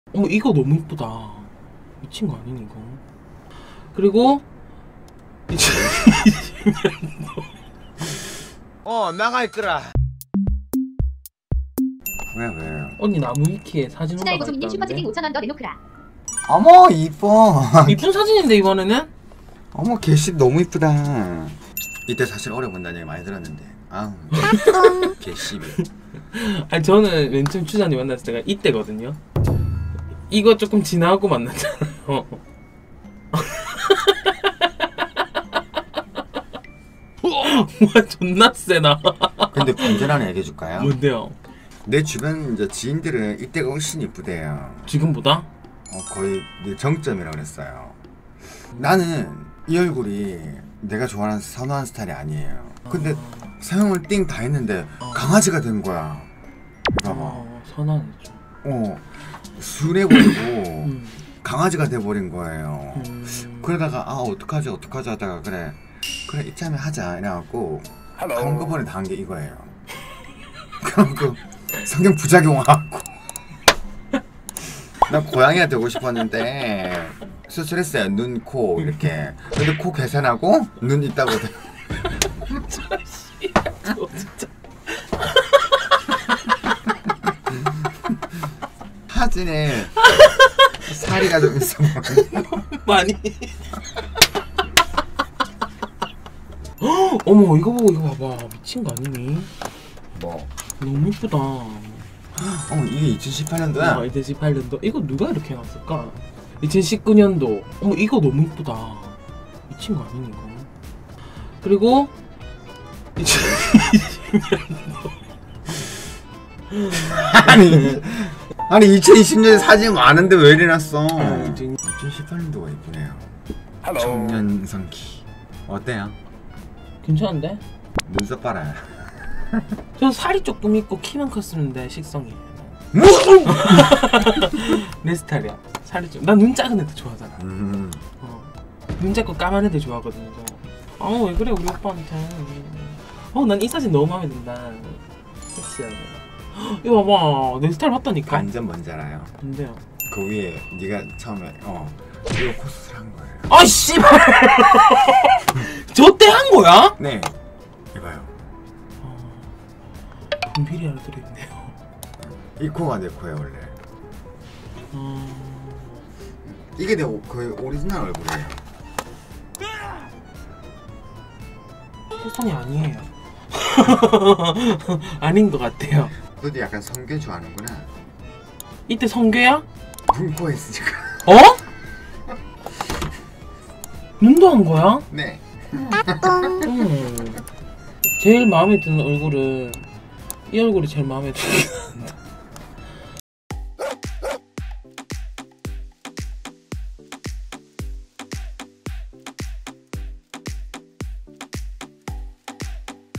어머 이거 너무 이쁘다. 미친 거 아니니 이거. 그리고 나가 있거라. 왜? 언니 나무위키에 사진 수다이 고수민님 올라갔다는데. 슈퍼채팅 5,000원 더 내놓으라. 어머 이뻐. 이쁜 사진인데 이번에는? 어머 개씹 너무 이쁘다. 이때 사실 오래 본다는 얘기 많이 들었는데 아우 개씹이. 아니 저는 맨 처음 추자님 만났을 때가 이때거든요. 이거 조금 지나고 만났잖아요. 와 존나 세나. 근데 문제 하나 얘기해줄까요? 뭔데요? 내 주변 이제 지인들은 이때가 훨씬 이쁘대요. 지금보다? 거의 내 정점이라고 그랬어요. 나는 이 얼굴이 내가 좋아하는 선호하는 스타일이 아니에요. 근데 사용을 띵 다 했는데 강아지가 된 거야. 봐봐. 선한이죠. 순해 보이고 강아지가 돼버린 거예요. 그러다가 어떡하지 하다가 그래 이참에 하자 이래갖고 한꺼번에 다 한 게 이거예요. 그래갖고 성경 부작용 와갖고 나 고양이가 되고 싶었는데 수술했어요. 눈, 코 이렇게. 근데 코 계산하고 눈 있다고 돼. 진짜. 사진에 살이가 좀 있어. 많이. 어머 이거 보고 이거 봐봐. 미친 거 아니니? 뭐? 너무 이쁘다. 이게 2018년도야? 2018년도. 이거 누가 이렇게 해놨을까? 2019년도. 어머 이거 너무 이쁘다. 미친 거 아니니 이거? 그리고 2020년도. 아니 2020년에 사진 많은데 왜 이래놨어? 2018년도. 2018년도가 이쁘네요. 청년성기 어때요? 괜찮은데? 눈썹 봐라. 저 살이 조금 있고 키만 컸었는데 식성이. 뭐? 내 스타일이야. 살이 좀. 난 눈 작은 애들 좋아하잖아. 눈 작고 까만 애들 좋아하거든요. 왜 그래 우리 오빠한테. 난 이 사진 너무 마음에 든다. 섹시하네. 이거 봐봐. 내 스타일 맞다니까. 완전 뭔지 알아요? 뭔데요? 그 위에 네가 처음에 이거 코스를 한 거예요. 아 씨발. 저 때 한 거야? 네. 해봐요. 분필이 하나 들어있네요. 이 코가 내 코야 원래. 이게 내 거의 오리지널 얼굴이에요. 세상이 아니에요. 아닌 것 같아요. 너도 약간 성게 좋아하는구나. 이때 성괴야? 눈코에 있으니까. 눈도 한 거야? 네. 제일 마음에 드는 얼굴은 이 얼굴이 제일 마음에 들긴 한다.